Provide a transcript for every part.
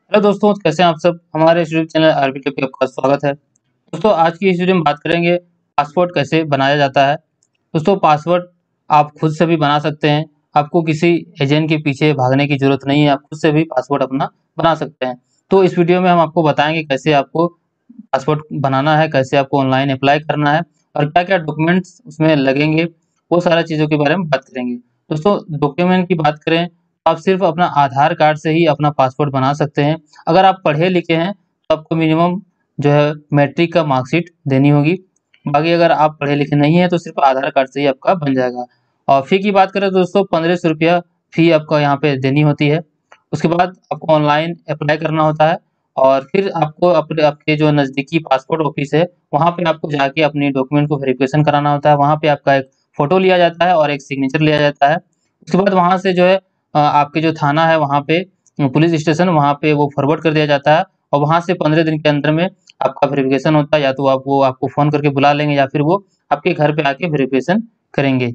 Hello दोस्तों, कैसे हैं आप सब? हमारे यूट्यूब चैनल आरबीके पे आपका स्वागत है। दोस्तों, आज की इस वीडियो में बात करेंगे पासवर्ड कैसे बनाया जाता है। दोस्तों, पासवर्ड आप खुद से भी बना सकते हैं। आपको किसी एजेंट के पीछे भागने की ज़रूरत नहीं है, आप खुद से भी पासवर्ड अपना बना सकते हैं। तो इस वीडियो में हम आपको बताएँगे कैसे आपको पासवर्ड बनाना है, कैसे आपको ऑनलाइन अप्लाई करना है और क्या-क्या डॉक्यूमेंट्स उसमें लगेंगे, वो सारा चीज़ों के बारे में बात करेंगे। दोस्तों, डॉक्यूमेंट की बात करें तो आप सिर्फ़ अपना आधार कार्ड से ही अपना पासवर्ड बना सकते हैं। अगर आप पढ़े-लिखे हैं तो आपको मिनिमम जो है मैट्रिक का मार्कशीट देनी होगी। बाकी अगर आप पढ़े-लिखे नहीं हैं तो सिर्फ़ आधार कार्ड से ही आपका बन जाएगा। और फ़ी की बात करें तो दोस्तों ₹1500 फ़ी आपको यहाँ पे देनी होती है। उसके बाद आपको ऑनलाइन अप्लाई करना होता है और फिर आपको अपने आपके जो नज़दीकी पासपोर्ट ऑफ़िस है, वहाँ पे आपको जाके अपनी डॉक्यूमेंट को वेरिफ़िकेशन कराना होता है। वहाँ पे आपका एक फ़ोटो लिया जाता है और एक सिग्नेचर लिया जाता है। उसके बाद वहाँ से जो है आपके जो थाना है वहाँ पे पुलिस स्टेशन वहाँ पे वो फॉरवर्ड कर दिया जाता है और वहाँ से 15 दिन के अंदर में आपका वेरिफ़िकेशन होता है। या तो आप वो आपको फ़ोन करके बुला लेंगे या फिर वो आपके घर पे आके वेरिफ़िकेशन करेंगे।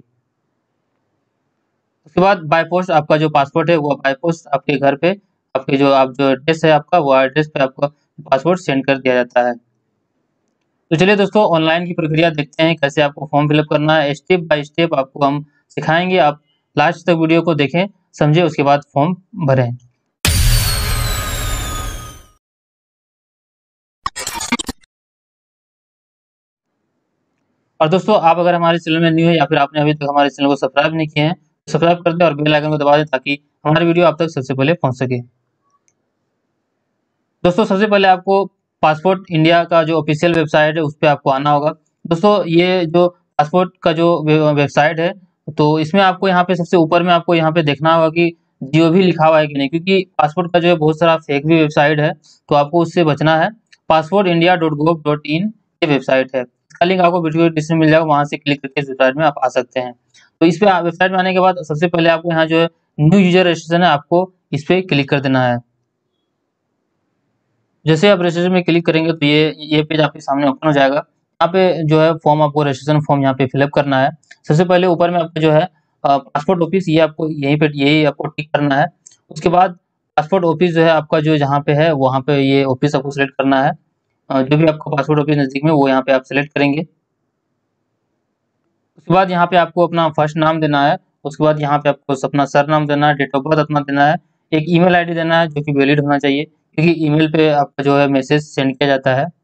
उसके बाद बाय पोस्ट आपका जो पासपोर्ट है वो बाय पोस्ट आपके घर पे आपके जो एड्रेस है आपका वो एड्रेस पे आपका पासपोर्ट सेंड कर दिया जाता है। तो चलिए दोस्तों ऑनलाइन की प्रक्रिया देखते हैं कैसे आपको फॉर्म फिल अप करना है। स्टेप बाय स्टेप आपको हम सिखाएँगे। आप लास्ट तक वीडियो को देखें, समझें उसके बाद फॉर्म भरें। और दोस्तों आप अगर हमारे चैनल में न्यू है या फिर आपने अभी तक हमारे चैनल को सब्सक्राइब नहीं किए हैं, तो सब्सक्राइब कर दें और बेल आइकन को दबा दें ताकि हमारी वीडियो आप तक सबसे पहले पहुँच सके। दोस्तों सबसे पहले आपको पासपोर्ट इंडिया का जो ऑफिशियल वेबसाइट है उस पे आपको आना होगा। दोस्तों ये जो पासपोर्ट का जो वेबसाइट है, तो इसमें आपको यहाँ पे सबसे ऊपर में आपको यहाँ पे देखना होगा कि जीओवी लिखा हुआ है कि नहीं, क्योंकि पासपोर्ट का जो है बहुत सारा फेक भी वेबसाइट है, तो आपको उससे बचना है। passportindia.gov.in ये वेबसाइट है। इसका लिंक आपको वीडियो डिस्क्रिप्शन में मिल जाएगा, वहाँ से क्लिक करके इस वेबसाइट में आप आ सकते हैं। तो इस पे वेबसाइट में आने के बाद सबसे पहले आपको यहाँ जो है न्यू यूज़र रजिस्ट्रेशन है, आपको इस पे क्लिक कर देना है। जैसे आप रजिस्ट्रेशन में क्लिक करेंगे तो ये पेज आपके सामने ओपन हो जाएगा। यहाँ पे जो है फॉर्म आपको रजिस्ट्रेशन फॉर्म यहाँ पे फिल अप करना है। सबसे पहले ऊपर में आपका जो है पासपोर्ट ऑफिस ये आपको यही आपको टिक करना है। उसके बाद पासपोर्ट ऑफिस जो है आपका जो जहाँ पे है वहाँ पे ये ऑफिस आपको सेलेक्ट करना है। जो भी आपका पासपोर्ट ऑफिस नज़दीक में वो यहाँ पे आप सेलेक्ट करेंगे। उसके बाद यहाँ पे आपको अपना फर्स्ट नाम देना है। उसके बाद यहाँ पे आपको अपना सरनाम देना है, डेट ऑफ बर्थ अपना देना है, एक ईमेल आईडी देना है जो कि वैलिड होना चाहिए, क्योंकि ईमेल पे आपका जो है मैसेज सेंड किया जाता है।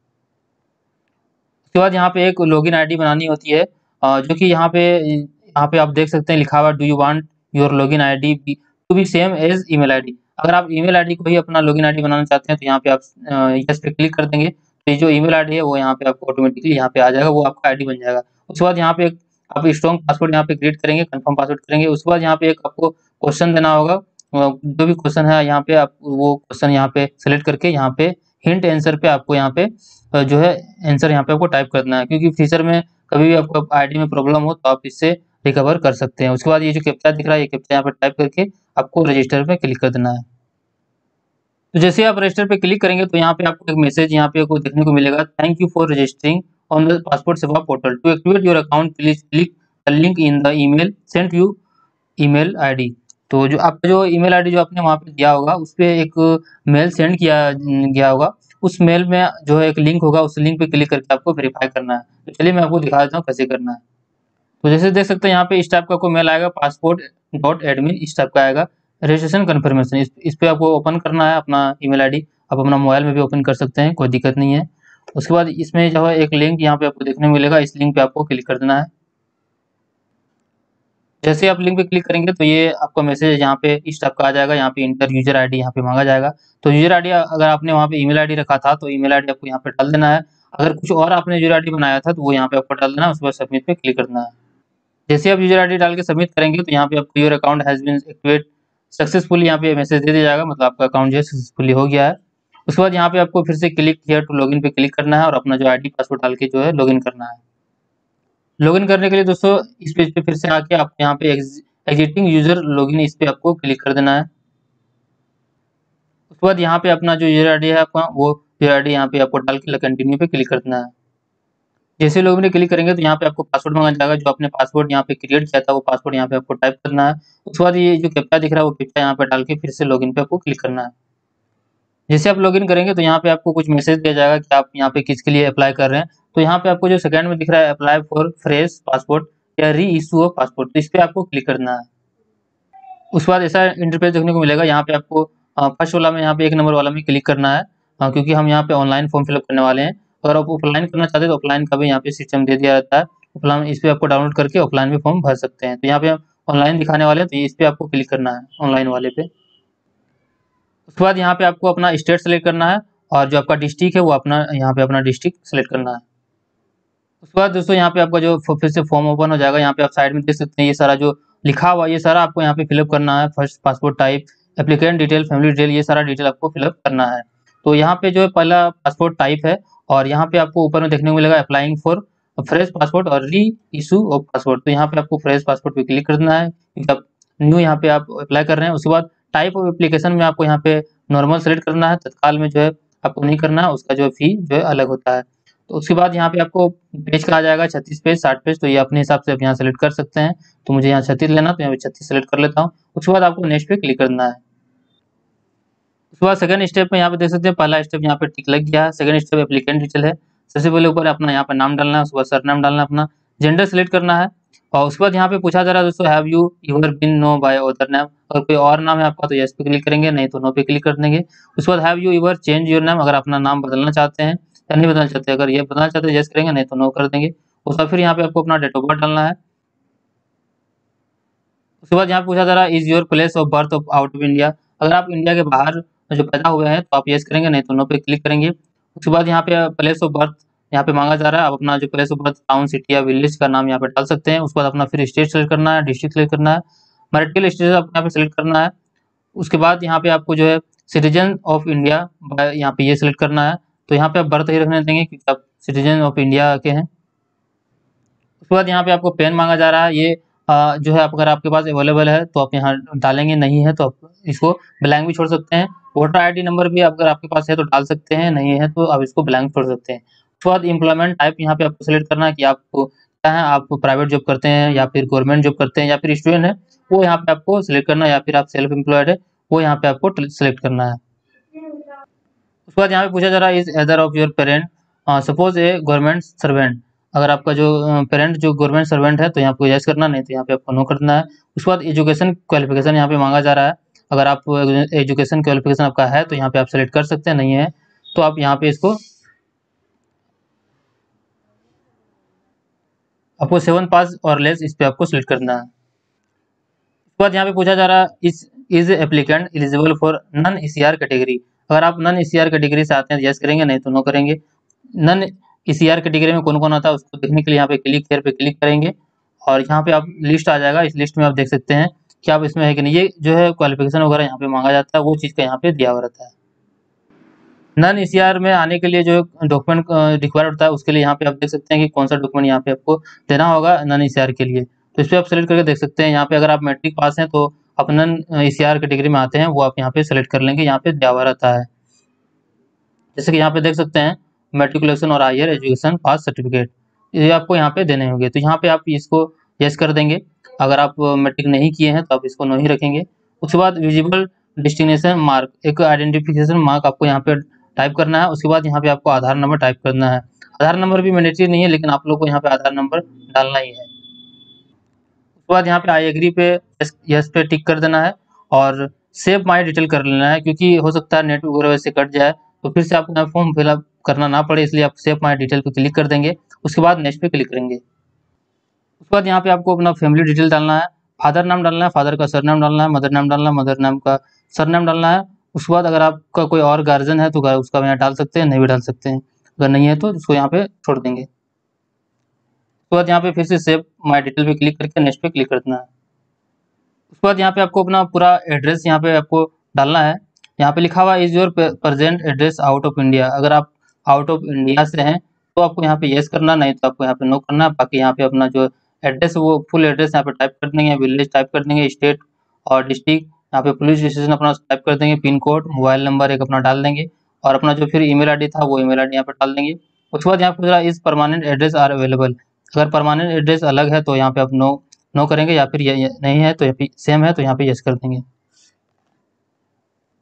उसके बाद यहाँ पे एक लॉगिन आईडी बनानी होती है, जो कि यहाँ पे आप देख सकते हैं लिखा हुआ है, do you want your login ID to be same as email ID. अगर आप ईमेल आईडी को ही अपना लॉगिन आईडी बनाना चाहते हैं तो यहाँ पे आप यस पे क्लिक कर देंगे, तो ये जो ईमेल आईडी है वो यहाँ पे आपको ऑटोमेटिकली यहाँ पे आ जाएगा, वो आपका आईडी बन जाएगा। उसके बाद यहाँ पे आप स्ट्रॉन्ग पासवर्ड यहाँ पे क्रिएट करेंगे, कंफर्म पासवर्ड करेंगे। उसके बाद यहाँ पे एक आपको क्वेश्चन देना होगा, जो भी क्वेश्चन है यहाँ पे आप वो क्वेश्चन यहाँ पे सेलेक्ट करके यहाँ पे हिंट आंसर पे आपको यहाँ पे जो है आंसर यहाँ पे आपको टाइप करना है, क्योंकि फ्यूचर में कभी भी आपको आईडी में प्रॉब्लम हो तो आप इससे रिकवर कर सकते हैं। उसके बाद ये जो कैप्चा दिख रहा है, ये कैप्चा यहाँ पे टाइप करके आपको रजिस्टर पे क्लिक कर देना है। तो जैसे आप रजिस्टर पे क्लिक करेंगे तो यहाँ पे आपको एक मैसेज यहाँ पे आपको देखने को मिलेगा, thank you for registering on the passport Seva portal, to activate your account please click the link in the email sent you email ID. तो जो आपका जो ईमेल आईडी जो आपने वहाँ पे दिया होगा उस पे एक मेल सेंड किया गया होगा। उस मेल में जो है एक लिंक होगा, उस लिंक पे क्लिक करके आपको वेरीफाई करना है। तो चलिए मैं आपको दिखा देता हूँ कैसे करना है। तो जैसे देख सकते हैं यहाँ पे इस टाइप का आपको मेल आएगा, passport.admin इस टाइप का आएगा, रजिस्ट्रेशन कन्फर्मेशन इस पे आपको ओपन करना है अपना ईमेल आईडी। आप अपना मोबाइल में भी ओपन कर सकते हैं, कोई दिक्कत नहीं है। उसके बाद इसमें जो है एक लिंक यहाँ पे आपको देखने को मिलेगा, इस लिंक पे आपको क्लिक कर देना है। जैसे ही आप लिंक पे क्लिक करेंगे तो ये आपका मैसेज यहाँ पे इस टाइप का आ जाएगा, यहाँ पे इंटर यूजर आईडी यहाँ पे मांगा जाएगा। तो यूजर आईडी अगर आपने वहाँ पे ईमेल आईडी रखा था तो ईमेल आईडी आपको यहाँ पे डाल देना है। अगर कुछ और आपने यूजर आईडी बनाया था तो वो यहाँ पे आपको डाल देना है, उसके बाद सबमिट पे क्लिक करना है। जैसे आप यूजर आईडी डाल के सबमिट करेंगे तो यहाँ पे आपको your account has been activate successfully यहाँ पे मैसेज दे दिया जाएगा, मतलब आपका अकाउंट जो है सक्सेसफुली हो गया है। उसके बाद यहाँ पे आपको फिर से क्लिक हियर टू लॉगिन पे क्लिक करना है और अपना जो आईडी पासवर्ड डाल के जो है लॉगिन करना है। लॉगिन करने के लिए दोस्तों इस पेज पे फिर से आके आपको यहाँ पे एग्जिटिंग यूजर लॉगिन इस पे आपको क्लिक कर देना है। उसके बाद यहाँ पे अपना जो यूजर आईडी है आपका वो यूजर आईडी यहाँ पे आपको डाल के कंटिन्यू पे क्लिक कर देना है। जैसे लॉगिन पे क्लिक करेंगे तो यहाँ पे आपको पासवर्ड मांगा जाएगा, जो आपने पासवर्ड यहाँ पे क्रिएट किया था वो पासवर्ड यहाँ पे आपको टाइप करना है। उसके बाद ये जो कैप्चा दिख रहा है वो कैप्चा यहाँ पे डाल के फिर से लॉगिन पे आपको क्लिक करना है। जैसे आप लॉगिन करेंगे तो यहाँ पे आपको कुछ मैसेज दिया जाएगा कि आप यहाँ पे किसके लिए अप्लाई कर रहे हैं। तो यहाँ पे आपको जो सेकंड में दिख रहा है अप्लाई फॉर फ्रेश पासपोर्ट या री इशू ऑफ पासपोर्ट, तो इस पे आपको क्लिक करना है। उसके बाद ऐसा इंटरफेस देखने को मिलेगा। यहाँ पे आपको फर्स्ट वाला में यहाँ पे 1 नंबर वाला में क्लिक करना है, क्योंकि हम यहाँ पे ऑनलाइन फॉर्म फिलअप करने वाले हैं। अगर आप ऑफलाइन करना चाहते हैं तो ऑफलाइन का भी यहाँ पे सिस्टम दे दिया रहता है। ऑफलाइन इस पे आपको डाउनलोड करके ऑफलाइन में फॉर्म भर सकते हैं। तो यहाँ पे हम ऑनलाइन दिखाने वाले हैं, तो इस पे आपको क्लिक करना है ऑनलाइन वाले पे। उसके बाद यहाँ पे आपको अपना स्टेट सेलेक्ट करना है और जो आपका डिस्ट्रिक्ट है वो अपना यहाँ पे अपना डिस्ट्रिक्ट सेलेक्ट करना है। उसके बाद दोस्तों यहाँ पे आपका जो फिर से फॉर्म ओपन हो जाएगा। यहाँ पे आप साइड में देख सकते हैं ये सारा जो लिखा हुआ ये सारा आपको यहाँ पे फिलअप करना है। First passport type, applicant detail, family detail, ये सारा डिटेल आपको फिलअप करना है। तो यहाँ पे जो है पहला पासपोर्ट टाइप है और यहाँ पे आपको ऊपर में देखने को मिलेगा अप्लाइंग फॉर फ्रेश पासपोर्ट और री इशू ऑफ पासपोर्ट। तो यहाँ पे आपको फ्रेश पासपोर्ट पे क्लिक करना है क्योंकि आप न्यू यहाँ पे आप अप्लाई कर रहे हैं। उसके बाद टाइप ऑफ एप्लीकेशन में आपको यहाँ पे नॉर्मल सेलेक्ट करना है, तत्काल में जो है आपको नहीं करना है, उसका जो है फी जो है अलग होता है। तो उसके बाद यहाँ पे आपको पेज का आ जाएगा 36 पेज 60 पेज, तो ये अपने हिसाब से आप यहाँ सेलेक्ट कर सकते हैं। तो मुझे यहाँ 36 लेना, तो यहाँ पे 36 सेलेक्ट कर लेता हूँ। उसके बाद आपको नेक्स्ट पे क्लिक करना है। उसके बाद सेकंड स्टेप में यहाँ पे देख सकते हैं पहला स्टेप यहाँ पे टिक लग गया है। सेकंड स्टेप एप्लीकेंट डिटेल है। सबसे पहले ऊपर अपना यहाँ पे नाम डालना है, उसके बाद सरनेम डालना है, अपना जेंडर सेलेक्ट करना है और उसके बाद यहाँ पे पूछा जा रहा है दोस्तों have you ever been known by other name. अगर कोई और नाम है आपका तो यस पे क्लिक करेंगे, नहीं तो नो पे क्लिक कर देंगे। उसके बाद have you ever change your name, अगर अपना नाम बदलना चाहते हैं या नहीं बदलना चाहते, अगर ये बदलना चाहते हैं यस करेंगे, नहीं तो नो कर देंगे। उसके बाद फिर यहाँ पे आपको अपना डेट ऑफ बर्थ डालना है। उसके बाद यहाँ पूछा जा रहा है is your place of birth of out of India, अगर आप इंडिया के बाहर जो पैदा हुए हैं तो आप यस करेंगे, नहीं तो नो पे क्लिक करेंगे। उसके बाद यहाँ पे प्लेस ऑफ बर्थ यहाँ पे मांगा जा रहा है, आप अपना जो place of birth town city या विलेज का नाम यहाँ पे डाल सकते हैं। उसके बाद अपना फिर स्टेट सेलेक्ट करना है, डिस्ट्रिक्ट सेलेक्ट करना है, मैरिटल स्टेटस आप यहाँ पे सेलेक्ट करना है। उसके बाद यहाँ पे आपको जो है सिटीजन ऑफ इंडिया यहाँ पे ये सिलेक्ट करना है। तो यहाँ पे आप बर्थ ही रखने देंगे क्योंकि आप सिटीजन ऑफ इंडिया के हैं। उसके बाद यहाँ पे आपको पेन मांगा जा रहा है, ये जो है अगर आपके पास अवेलेबल है तो आप यहाँ डालेंगे, नहीं है तो आप इसको ब्लैंक भी छोड़ सकते हैं। वोटर आईडी नंबर भी अगर आपके पास है तो डाल सकते हैं, नहीं है तो आप इसको ब्लैंक छोड़ सकते हैं। उसके बाद एम्प्लॉयमेंट टाइप यहाँ पे आपको सेलेक्ट करना है कि आपको क्या है, आप प्राइवेट जॉब करते हैं या फिर गवर्नमेंट जॉब करते हैं या फिर स्टूडेंट है, वो यहाँ पे आपको सिलेक्ट करना है, या फिर आप सेल्फ एम्प्लॉयड है वो यहाँ पे आपको सिलेक्ट करना है। उसके बाद यहाँ पे पूछा जा रहा है is either of your parent suppose a government servant, अगर आपका जो पेरेंट जो गवर्नमेंट सर्वेंट है तो यहाँ पे यस करना, नहीं तो यहाँ पे आपको नो करना है। उसके बाद एजुकेशन क्वालिफिकेशन यहाँ पे मांगा जा रहा है, अगर आप एजुकेशन क्वालिफिकेशन आपका है तो यहाँ पे आप सेलेक्ट कर सकते हैं, नहीं है तो आप यहाँ पे इसको आपको 7 पास और लेस इस पे आपको सिलेक्ट करना है। उसके बाद यहाँ पे पूछा जा रहा है is applicant eligible for non ECR category, अगर आप नन ईसीआर कैटेगरी से आते हैं तो यस करेंगे, नहीं तो नो करेंगे। नन ईसीआर कैटेगरी में कौन कौन आता है उसको देखने के लिए यहाँ पे क्लिक हियर पे क्लिक करेंगे और यहाँ पे आप लिस्ट आ जाएगा। इस लिस्ट में आप देख सकते हैं कि आप इसमें है कि नहीं, ये जो है क्वालिफिकेशन वगैरह यहाँ पे मांगा जाता है, वो चीज़ का यहाँ पे दिया हुआ रहता है। नन ईसीआर में आने के लिए जो डॉक्यूमेंट रिक्वायर्ड होता है उसके लिए यहाँ पे आप देख सकते हैं कि कौन सा डॉक्यूमेंट यहाँ पे आपको देना होगा नन ईसीआर के लिए, तो इस पर आप सेलेक्ट करके देख सकते हैं। यहाँ पे अगर आप मैट्रिक पास हैं तो आप नन ईसीआर कैटेगरी में आते हैं, वो आप यहाँ पे सेलेक्ट कर लेंगे, यहाँ पे दिया हुआ रहता है। जैसे कि यहाँ पे देख सकते हैं मेट्रिकुलेशन और हायर एजुकेशन पास सर्टिफिकेट, ये आपको यहाँ पे देने होंगे, तो यहाँ पे आप इसको यस कर देंगे। अगर आप मैट्रिक नहीं किए हैं तो आप इसको नो ही रखेंगे। उसके बाद विजिबल डेस्टिनेशन मार्क, एक आइडेंटिफिकेशन मार्क आपको यहाँ पे टाइप करना है। उसके बाद यहाँ पे आपको आधार नंबर टाइप करना है। आधार नंबर भी मैंडेटरी नहीं है, लेकिन आप लोग को यहाँ पे आधार नंबर डालना ही है। उसके बाद यहाँ पे आई एग्री पे यस पे टिक कर देना है और सेव माई डिटेल कर लेना है, क्योंकि हो सकता है नेटवर्क वगैरह वैसे कट जाए तो फिर से आपको यहाँ फॉर्म फिलअप करना ना पड़े, इसलिए आप सेव माई डिटेल पे क्लिक कर देंगे। उसके बाद नेक्स्ट पे क्लिक करेंगे। उसके बाद यहाँ पे आपको अपना फैमिली डिटेल डालना है, फादर नाम डालना है, फादर का सरनेम डालना है, मदर नाम डालना है, मदर नाम का सरनेम डालना है। उसके बाद अगर आपका कोई और गार्जियन है तो उसका यहाँ डाल सकते हैं, नहीं भी डाल सकते हैं, अगर नहीं है तो उसको यहाँ पे छोड़ देंगे। उसके बाद यहाँ पे फिर से सेव माई डिटेल पे क्लिक करके नेक्स्ट पे क्लिक कर देना है। उसके बाद यहाँ पे आपको अपना पूरा एड्रेस यहाँ पे आपको डालना है। यहाँ पे लिखा हुआ is your present address out of India, अगर आप आउट ऑफ इंडिया से हैं तो आपको यहाँ पे यस करना, नहीं तो आपको यहाँ पे नो करना। बाकी यहाँ पे अपना जो एड्रेस है वो फुल एड्रेस यहाँ पे टाइप कर देंगे, विलेज टाइप कर देंगे, स्टेट और डिस्ट्रिक्ट, यहाँ पे पुलिस स्टेशन अपना टाइप कर देंगे, पिन कोड, मोबाइल नंबर एक अपना डाल देंगे और अपना जो फिर ईमेल आईडी था वो ईमेल आईडी यहाँ पे डाल देंगे। उसके बाद यहाँ पे इस परमानेंट एड्रेस आर अवेलेबल, अगर परमानेंट एड्रेस अलग है तो यहाँ पे आप नो करेंगे, या फिर नहीं है तो सेम है तो यहाँ पे यस कर देंगे।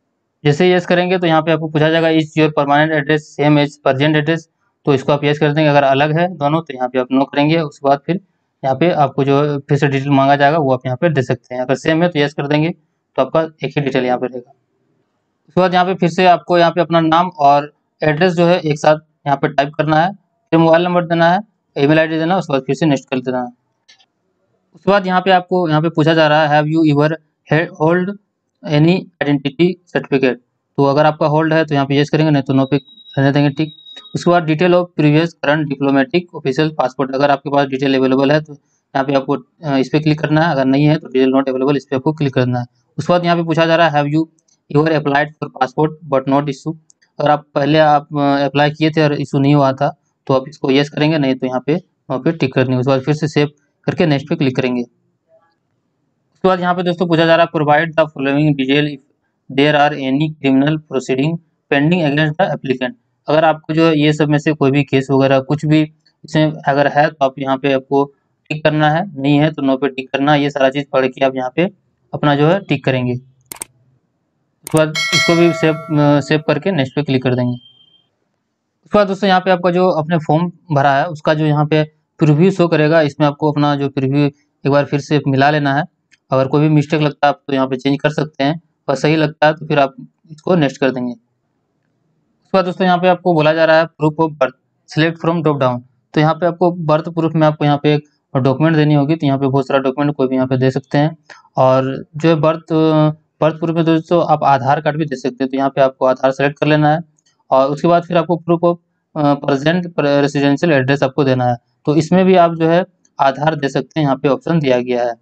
जैसे यस करेंगे तो यहाँ पे आपको पूछा जाएगा is your permanent address same as present address, तो इसको आप यस कर देंगे। अगर अलग है दोनों तो यहाँ पे आप नो करेंगे। उसके बाद फिर यहाँ पे आपको जो फिर से डिटेल मांगा जाएगा वो आप यहाँ पे दे सकते हैं। अगर सेम है तो यस कर देंगे तो आपका एक ही डिटेल यहाँ पे रहेगा। उसके बाद यहाँ पे फिर से आपको यहाँ पे अपना नाम और एड्रेस जो है एक साथ यहाँ पे टाइप करना है, फिर मोबाइल नंबर देना है, ईमेल आईडी देना है, उसके बाद फिर से नेक्स्ट कर देना है। उसके बाद यहाँ पे आपको यहाँ पे पूछा जा रहा है have you ever hold any identity certificate, तो अगर आपका होल्ड है तो यहाँ पे यस करेंगे, नहीं तो नो पे रहने देंगे, ठीक। उसके बाद detail of previous current diplomatic official passport, अगर आपके पास डिटेल अवेलेबल है तो यहाँ पे आपको इस पर क्लिक करना है, अगर नहीं है तो डिटेल नॉट अवेलेबल, इस पर आपको क्लिक करना है। उसके बाद यहाँ पे पूछा जा रहा है have you ever applied for passport but not issue, अगर आप पहले आप अप्लाई किए थे और इशू नहीं हुआ था तो आप इसको यस करेंगे, नहीं तो यहाँ पे वहाँ पे टिक करनी है। उसके बाद फिर से सेव करके नेक्स्ट पे क्लिक करेंगे। उसके बाद यहाँ पे दोस्तों पूछा जा रहा है provide the following detail if there are any criminal proceeding pending against the applicant, अगर आपको जो ये सब में से कोई भी केस वगैरह कुछ भी इसमें अगर है तो आप यहाँ पे आपको टिक करना है, नहीं है तो नो पे टिक करना है। ये सारा चीज़ पढ़ के आप यहाँ पे अपना जो है टिक करेंगे। उसके बाद इसको भी सेव करके नेक्स्ट पे क्लिक कर देंगे। उसके बाद दोस्तों यहाँ पे आपका जो आपने फॉर्म भरा है उसका जो यहाँ पे प्रीव्यू शो करेगा, इसमें आपको अपना जो प्रीव्यू एक बार फिर से मिला लेना है। अगर कोई भी मिस्टेक लगता है आप तो यहाँ पे चेंज कर सकते हैं, और सही लगता है तो फिर आप इसको नेक्स्ट कर देंगे। उसके बाद दोस्तों यहाँ पे आपको बोला जा रहा है proof of birth select from drop down, तो यहाँ पे आपको बर्थ प्रूफ में आपको यहाँ पे एक डॉक्यूमेंट देनी होगी, तो यहाँ पे बहुत सारा डॉक्यूमेंट कोई भी यहाँ पे दे सकते हैं। और जो है बर्थ बर्थ प्रूफ में दोस्तों आप आधार कार्ड भी दे सकते हैं, तो यहाँ पे आपको आधार सेलेक्ट कर लेना है। और उसके बाद फिर आपको proof of present residential address आपको देना है, तो इसमें भी आप जो है आधार दे सकते हैं, यहाँ पे ऑप्शन दिया गया है।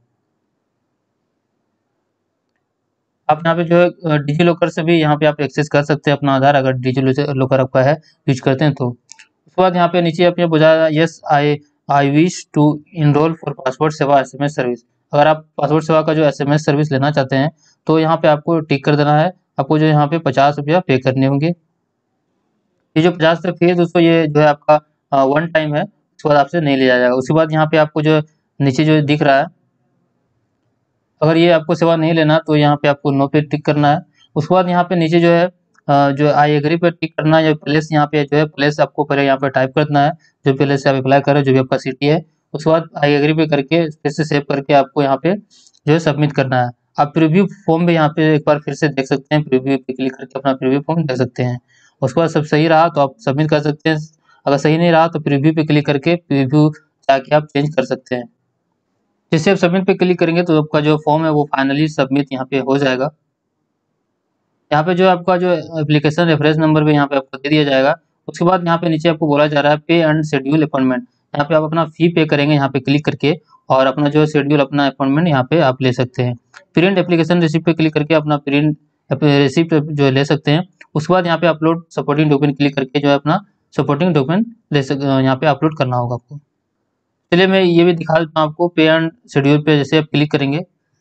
आप यहाँ पे जो है डिजी लॉकर से भी यहाँ पे आप एक्सेस कर सकते हैं अपना आधार, अगर डिजी लॉकर आपका है यूज करते हैं तो। उसके बाद यहाँ पे नीचे आपने बोला yes I wish to enroll for passport Seva SMS service, अगर आप पासपोर्ट सेवा का जो एसएमएस सर्विस लेना चाहते हैं तो यहाँ पे आपको टिक कर देना है। आपको जो यहाँ पे 50 रुपया पे करने होंगे। ये जो 50 रुपये फी है दोस्तों ये जो है आपका वन टाइम है, उसके बाद आपसे नहीं लिया जाएगा। उसके बाद यहाँ पे आपको जो नीचे जो दिख रहा है, अगर ये आपको सेवा नहीं लेना तो यहाँ पे आपको नो पे टिक करना है। उसके बाद यहाँ पे नीचे जो है जो आई एग्री पे टिक करना है, प्लेस यहाँ पे जो है प्लेस आपको पहले यहाँ पे टाइप करना है, जो प्लेस से आप अप्लाई कर रहे हो जो भी आपका सिटी है। उसके बाद आई एग्री पे करके फिर से सेव करके आपको यहाँ पे जो है सबमिट करना है। आप प्रीव्यू फॉर्म भी यहाँ पे एक बार फिर से देख सकते हैं, प्रीव्यू पे क्लिक करके अपना प्रीव्यू फॉर्म देख सकते हैं। उसके बाद सब सही रहा तो आप सबमिट कर सकते हैं, अगर सही नहीं रहा तो प्रीव्यू पे क्लिक करके प्रीव्यू जाके आप चेंज कर सकते हैं। जैसे आप सबमिट पे क्लिक करेंगे तो आपका जो फॉर्म है वो फाइनली सबमिट यहाँ पे हो जाएगा। यहाँ पे जो आपका जो एप्लीकेशन रेफरेंस नंबर भी यहाँ पे आपको दे दिया जाएगा। उसके बाद यहाँ पे नीचे आपको बोला जा रहा है पे एंड शेड्यूल अपॉइंटमेंट, यहाँ पे आप अपना फी पे करेंगे यहाँ पे क्लिक करके, और अपना जो शेड्यूल अपना अपॉइंटमेंट यहाँ पे आप ले सकते हैं। प्रिंट एप्लीकेशन रिसिप्ट पे क्लिक करके अपना प्रिंट रिसिप्ट जो ले सकते हैं। उसके बाद यहाँ पे अपलोड सपोर्टिंग डॉक्यूमेंट क्लिक करके जो है अपना सपोर्टिंग डॉक्यूमेंट यहाँ पे अपलोड करना होगा आपको। चलिए मैं ये भी दिखा देता हूँ आपको। पे एंड शेड्यूल पे जैसे आप क्लिक करेंगे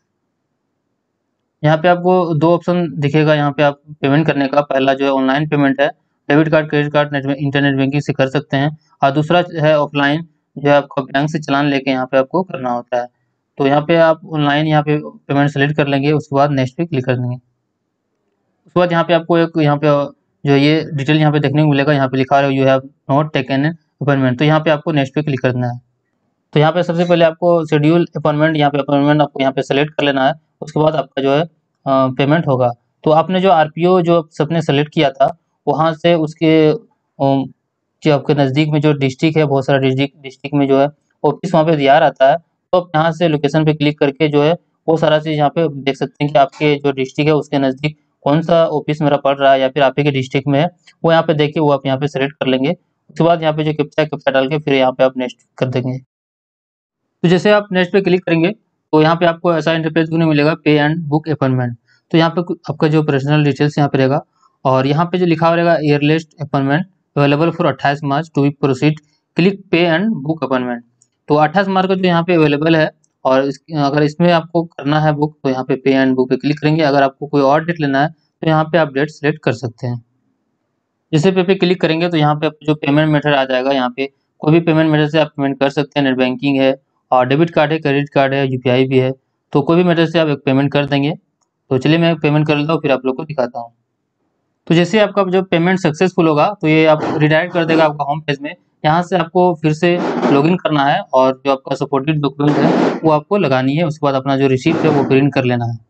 यहाँ पे आपको दो ऑप्शन दिखेगा यहाँ पे आप पेमेंट करने का। पहला जो है ऑनलाइन पेमेंट है, debit card credit card internet banking से कर सकते हैं, और दूसरा है ऑफलाइन जो है आपका बैंक से चालान लेके यहाँ पे आपको करना होता है। तो यहाँ पे आप ऑनलाइन यहाँ पे पेमेंट सेलेक्ट कर लेंगे, उसके बाद नेक्स्ट पे क्लिक कर देंगे। उसके बाद यहाँ पे आपको एक यहाँ पे जो ये डिटेल यहाँ पे देखने को मिलेगा, यहाँ पे लिखा है you have not taken appointment, तो यहाँ पे आपको नेक्स्ट पे क्लिक करना है। तो यहाँ पे सबसे पहले आपको शेड्यूल अपॉइंटमेंट यहाँ पे अपॉइंटमेंट आपको यहाँ पे सेलेक्ट कर लेना है। उसके बाद आपका जो है पेमेंट होगा। तो आपने जो आरपीओ जो सबने सेलेक्ट किया था वहाँ से उसके जो आपके नज़दीक में जो डिस्ट्रिक्ट है, बहुत सारा डिस्ट्रिक्ट में जो है ऑफिस वहाँ पे दिया रहता है, तो आप यहाँ से लोकेशन पे क्लिक करके जो है वो सारा चीज़ यहाँ पे देख सकते हैं कि आपके जो डिस्ट्रिक्ट है उसके नज़दीक कौन सा ऑफिस मेरा पड़ रहा है या फिर आप ही के डिस्ट्रिक्ट में है, वो यहाँ पे देखिए वो आप यहाँ पे सेलेक्ट कर लेंगे। उसके बाद यहाँ पे जो कैप्चा डाल के फिर यहाँ पे आप नेक्स्ट कर देंगे। तो जैसे आप नेक्स्ट पे क्लिक करेंगे तो यहाँ पे आपको ऐसा इंटरफेस देखने को मिलेगा पे एंड बुक अपॉइंटमेंट। तो यहाँ पे आपका जो पर्सनल डिटेल्स यहाँ पे रहेगा, और यहाँ पे जो लिखा हुआ रहेगा earliest appointment available for 28 March to be proceed click pay and book appointment. तो 28 मार्च का जो यहाँ पे अवेलेबल है, और अगर इसमें आपको करना है बुक तो यहाँ पे एंड बुक पे क्लिक करेंगे। अगर आपको कोई और डेट लेना है तो यहाँ पे आप डेट सेलेक्ट कर सकते हैं। जैसे पे क्लिक करेंगे तो यहाँ पे जो पेमेंट मेथड आ जाएगा, यहाँ पे कोई भी पेमेंट मेथड से आप पेमेंट कर सकते हैं। नेट बैंकिंग है और डेबिट कार्ड है, क्रेडिट कार्ड है, यूपीआई भी है, तो कोई भी मेथड से आप एक पेमेंट कर देंगे। तो चलिए मैं पेमेंट कर लेता हूँ फिर आप लोग को दिखाता हूँ। तो जैसे आपका जो पेमेंट सक्सेसफुल होगा तो ये आप रिडायरेक्ट कर देगा आपका होम पेज में। यहाँ से आपको फिर से लॉगिन करना है और जो आपका सपोर्टेड डॉक्यूमेंट है वो आपको लगानी है। उसके बाद अपना जो रिसीप्ट है वो प्रिंट कर लेना है।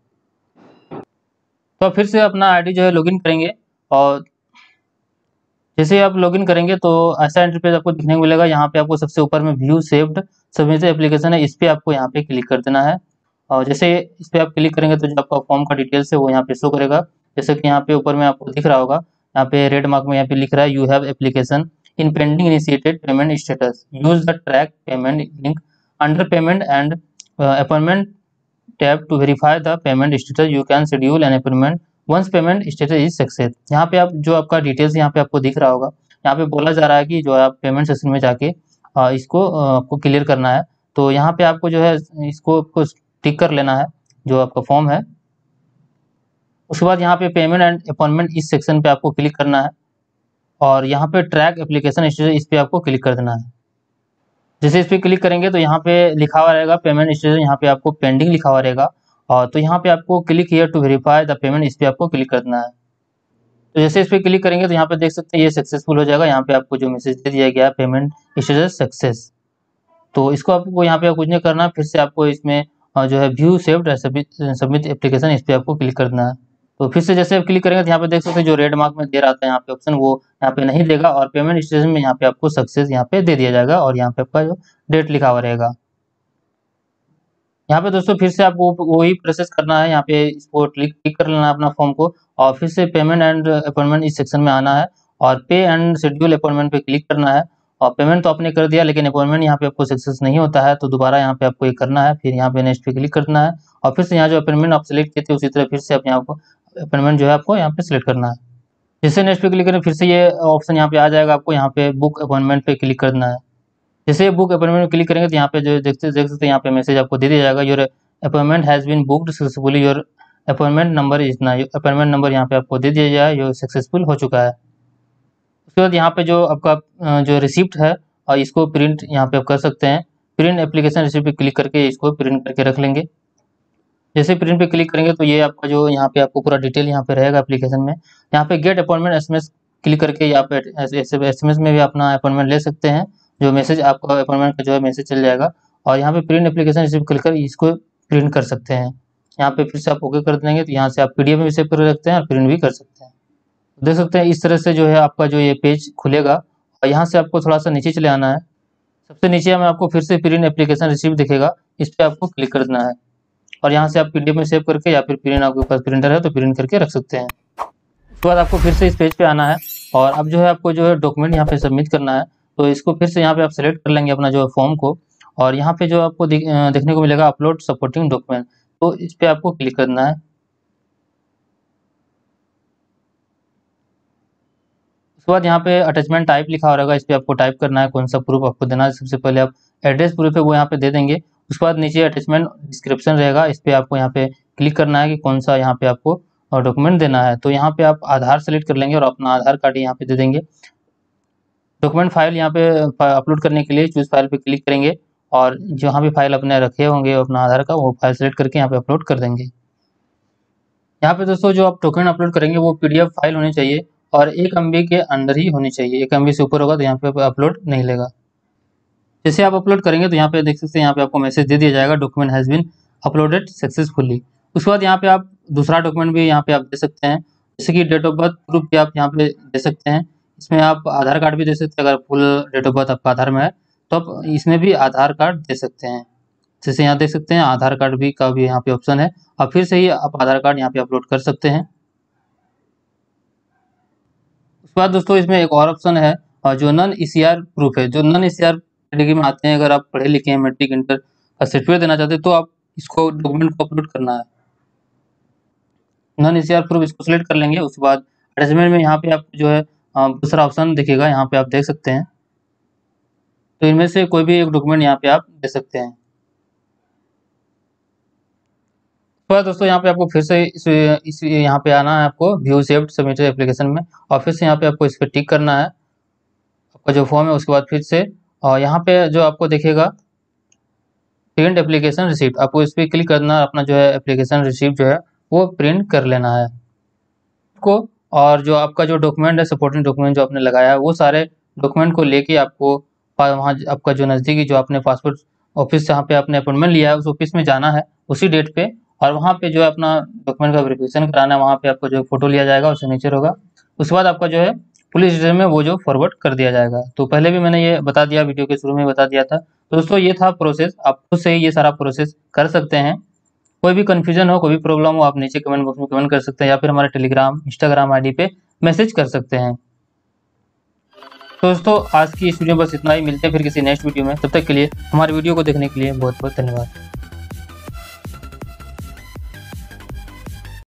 तो फिर से अपना आईडी जो है लॉगिन करेंगे और जैसे आप लॉगिन करेंगे तो ऐसा इंटरफेस आपको दिखने को मिलेगा। यहाँ पे आपको सबसे ऊपर में व्यू सेव्ड सबमिटेड एप्लीकेशन है, इस पे आपको यहाँ पे क्लिक कर देना है। और जैसे इस पे आप क्लिक करेंगे तो जो आपका फॉर्म का डिटेल्स है वो यहाँ पे शो करेगा। जैसे कि यहाँ पे ऊपर में आपको दिख रहा होगा, यहाँ पे रेड मार्क में यहाँ पे लिख रहा है you have application in pending initiated payment status, use the track payment link under payment and appointment tab to verify the payment status, you can schedule an appointment once payment status is success. यहाँ पे आप जो आपका details यहाँ पे आपको दिख रहा होगा, यहाँ पे बोला जा रहा है कि जो आप पेमेंट सेक्शन में जाके इसको आपको क्लियर करना है। तो यहाँ पे आपको जो है इसको आपको टिक कर लेना है जो आपका फॉर्म है। उसके बाद यहाँ पे पेमेंट एंड अपॉइंटमेंट इस सेक्शन पे आपको क्लिक करना है और यहाँ पे ट्रैक एप्लीकेशन स्टेटस इस पे आपको क्लिक कर देना है। जैसे इस पे क्लिक करेंगे तो यहाँ पे लिखा हुआ रहेगा पेमेंट स्टेटस, यहाँ पे आपको पेंडिंग लिखा हुआ रहेगा और तो यहाँ पे आपको click here to verify the payment, इस पे आपको क्लिक करना है। तो जैसे इस पे क्लिक करेंगे तो यहाँ पे देख सकते हैं ये सक्सेसफुल हो जाएगा। यहाँ पे आपको जो मैसेज दे दिया गया है पेमेंट स्टेटस सक्सेस, तो इसको आपको यहाँ पे कुछ नहीं करना, फिर से आपको इसमें जो है व्यू सेव्ड सबमिट एप्लीकेशन इस पे आपको क्लिक करना है। तो फिर से जैसे आप क्लिक करेंगे तो यहाँ पे देख सकते हैं जो रेड मार्क में दे रहा था यहाँ पे ऑप्शन वो यहाँ पे नहीं देगा और पेमेंट स्टेटस में यहाँ पे आपको सक्सेस यहाँ पे दे दिया जाएगा और यहाँ पे आपका जो डेट लिखा हुआ रहेगा। यहाँ पे दोस्तों फिर से आपको वही प्रोसेस करना है, यहाँ पे इसको क्लिक कर लेना है अपना फॉर्म को और फिर से पेमेंट एंड अपॉइंटमेंट इस सेक्शन में आना है और पे एंड शेड्यूल अपॉइंटमेंट पे क्लिक करना है। और पेमेंट तो आपने कर दिया लेकिन अपॉइंटमेंट यहाँ पे आपको सक्सेस नहीं होता है, तो दोबारा यहाँ पे आपको ये करना है, फिर यहाँ पे नेक्स्ट पे क्लिक करना है और फिर से यहाँ जो अपॉइंटमेंट आप सिलेक्ट किए थे उसी तरह फिर से अपने आपको अपॉइंटमेंट जो है आपको यहाँ पे सिलेक्ट करना है। जैसे नेक्स्ट पे क्लिक करें फिर से ये ऑप्शन यहाँ पे आ जाएगा, आपको यहाँ पे बुक अपॉइंटमेंट पे क्लिक करना है। जैसे बुक अपॉइंटमेंट में क्लिक करेंगे तो यहाँ पे जो देख सकते हैं यहाँ पे मैसेज आपको दे दिया जाएगा, your appointment has been booked successfully, your appointment number इतना अपॉइंटमेंट नंबर यहाँ पे आपको दे दिया जाए, यो सक्सेसफुल हो चुका है। उसके बाद यहाँ पे जो आपका जो रिसिप्ट है और इसको प्रिंट यहाँ पे आप कर सकते हैं। प्रिंट एप्लीकेशन रिसिप्ट पे क्लिक करके इसको प्रिंट करके रख लेंगे। जैसे प्रिंट पे क्लिक करेंगे तो ये आपका जो यहाँ पे आपको पूरा डिटेल यहाँ पे रहेगा एप्लीकेशन में। यहाँ पे गेट अपॉइंटमेंट एसएमएस क्लिक करके यहाँ पे एसएमएस में भी अपना अपॉइंटमेंट ले सकते हैं, जो मैसेज आपका अपॉइंटमेंट का जो है मैसेज चल जाएगा। और यहाँ पे प्रिंट एप्लीकेशन रिसीव क्लिक कर इसको प्रिंट कर सकते हैं। यहाँ पे फिर से आप ओके कर देंगे तो यहाँ से आप पीडीएफ में भी सेव कर सकते हैं और प्रिंट भी कर सकते हैं। देख सकते हैं इस तरह से जो है आपका जो ये पेज खुलेगा और यहाँ से आपको थोड़ा सा नीचे चले आना है। सबसे नीचे में आपको फिर से प्रिंट एप्लीकेशन रिसीव दिखेगा, इस पर आपको क्लिक कर देना है और यहाँ से आप पीडीएफ में सेव करके या फिर प्रिंट आपके पास प्रिंटर है तो प्रिंट करके रख सकते हैं। उसके बाद आपको फिर से इस पेज पे आना है और अब जो है आपको जो है डॉक्यूमेंट यहाँ पे सबमिट करना है। तो इसको फिर से यहाँ पे आप सेलेक्ट कर लेंगे अपना जो फॉर्म को और यहाँ पे जो आपको देखने को मिलेगा अपलोड सपोर्टिंग डॉक्यूमेंट, तो इस पे आपको क्लिक करना है। उसके बाद यहाँ पे अटैचमेंट टाइप लिखा हो रहेगा, इस पे आपको टाइप करना है कौन सा प्रूफ आपको देना है। सबसे पहले आप एड्रेस प्रूफ है वो यहाँ पे दे देंगे। उसके बाद नीचे अटैचमेंट डिस्क्रिप्शन रहेगा, इस पे आपको यहाँ पे क्लिक करना है कि कौन सा यहाँ पे आपको डॉक्यूमेंट देना है। तो यहाँ पे आप आधार सेलेक्ट कर लेंगे और अपना आधार कार्ड यहाँ पे दे देंगे। डॉक्यूमेंट फाइल यहाँ पे अपलोड करने के लिए चूज फाइल पे क्लिक करेंगे और जहाँ भी फाइल अपने रखे होंगे अपना आधार का वो फाइल सेलेक्ट करके यहाँ पे अपलोड कर देंगे। यहाँ पे दोस्तों जो आप डॉक्यूमेंट अपलोड करेंगे वो पीडीएफ फाइल होनी चाहिए और 1 MB के अंदर ही होनी चाहिए। 1 MB से ऊपर होगा तो यहाँ पे अपलोड नहीं लेगा। जैसे आप अपलोड करेंगे तो यहाँ पे देख सकते हैं यहाँ पे आपको मैसेज दे दिया जाएगा document has been uploaded successfully. उसके बाद यहाँ पे आप दूसरा डॉक्यूमेंट भी यहाँ पे आप दे सकते हैं, जैसे कि डेट ऑफ बर्थ प्रूफ भी आप यहाँ पे दे सकते हैं। इसमें आप आधार कार्ड भी दे सकते हैं, अगर फुल डेट ऑफ बर्थ आपका आधार में है तो आप इसमें भी आधार कार्ड दे सकते हैं। जैसे यहाँ देख सकते हैं आधार कार्ड भी का भी यहाँ पे ऑप्शन है और फिर से ही आप आधार कार्ड यहाँ पे अपलोड कर सकते हैं। उसके बाद दोस्तों इसमें एक और ऑप्शन है और जो नॉन ईसीआर प्रूफ है, जो नॉन ईसीआर कैटेगरी में आते हैं, अगर आप पढ़े लिखे हैं मैट्रिक इंटर का सर्टिफिकेट देना चाहते हैं तो आप इसको डॉक्यूमेंट को अपलोड करना है। नॉन ईसीआर प्रूफ इसको सिलेक्ट कर लेंगे। उसके बाद अटैचमेंट में यहाँ पे आपको जो है दूसरा ऑप्शन दिखेगा, यहाँ पे आप देख सकते हैं। तो इनमें से कोई भी एक डॉक्यूमेंट यहाँ पे आप दे सकते हैं। तो दोस्तों यहाँ पे आपको फिर से इस यहाँ पे आना है, आपको व्यू सेव्ड सबमिटेड एप्लीकेशन में और फिर से यहाँ पे आपको इस पर टिक करना है आपका जो फॉर्म है। उसके बाद फिर से और यहाँ पे जो आपको दिखेगा प्रिंट एप्लीकेशन रिसीप्ट, आपको इस पर क्लिक करना, अपना जो है एप्लीकेशन रिसीप्ट जो है वो प्रिंट कर लेना है को और जो आपका जो डॉक्यूमेंट है, सपोर्टिंग डॉक्यूमेंट जो आपने लगाया है, वो सारे डॉक्यूमेंट को लेके आपको वहाँ आपका जो नज़दीकी जो आपने पासपोर्ट ऑफिस जहाँ पे आपने अपॉइंटमेंट लिया है, उस ऑफिस में जाना है उसी डेट पे, और वहाँ पे जो है अपना डॉक्यूमेंट का वेरिफिकेशन कराना है। वहाँ पे आपको जो फोटो लिया जाएगा और सिग्नेचर होगा। उसके बाद आपका जो है पुलिस स्टेशन में वो जो फॉरवर्ड कर दिया जाएगा। तो पहले भी मैंने ये बता दिया, वीडियो के शुरू में बता दिया था। तो दोस्तों ये था प्रोसेस, आप खुद से ही ये सारा प्रोसेस कर सकते हैं। कोई भी कन्फ्यूजन हो, कोई भी प्रॉब्लम हो, आप नीचे कमेंट बॉक्स में कमेंट कर सकते हैं, या फिर हमारे टेलीग्राम, इंस्टाग्राम आईडी पे मैसेज कर सकते हैं। तो दोस्तों आज की इस वीडियो में बस इतना ही। मिलते हैं फिर किसी नेक्स्ट वीडियो में। तब तक के लिए हमारे वीडियो को देखने के लिए बहुत बहुत धन्यवाद।